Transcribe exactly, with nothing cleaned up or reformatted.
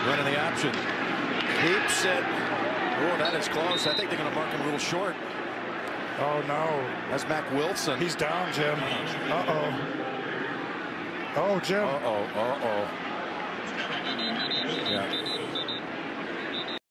Running the option. Keeps it. Oh, that is close. I think they're going to mark him a little short. Oh, no. That's Mac Wilson. He's down, Jim. Uh-oh. Oh, Jim. Uh-oh, uh-oh. Yeah.